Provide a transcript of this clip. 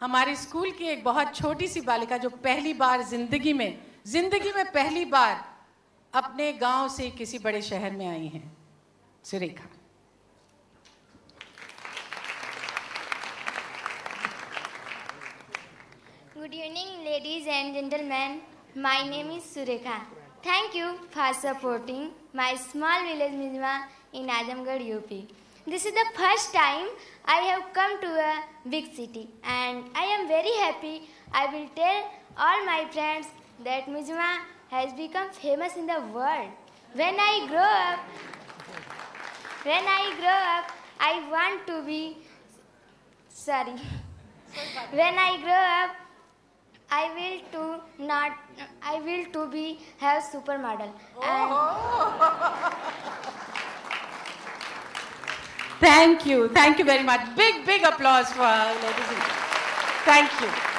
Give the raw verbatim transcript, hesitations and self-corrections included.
हमारे स्कूल की एक बहुत छोटी सी बालिका जो पहली बार जिंदगी में जिंदगी में पहली बार अपने गांव से किसी बड़े शहर में आई हैं, Surekha. Good evening, ladies and gentlemen. My name is Surekha. Thank you for supporting my small village Mijma in Azamgarh, U P. This is the first time I have come to a big city, and I am very happy. I will tell all my friends that Mijma has become famous in the world. When I grow up, when I grow up, I want to be, sorry, when I grow up, I will to not, I will to be have supermodel. Oh. Thank you, thank you very much. Big, big applause for our ladies and gentlemen. Thank you.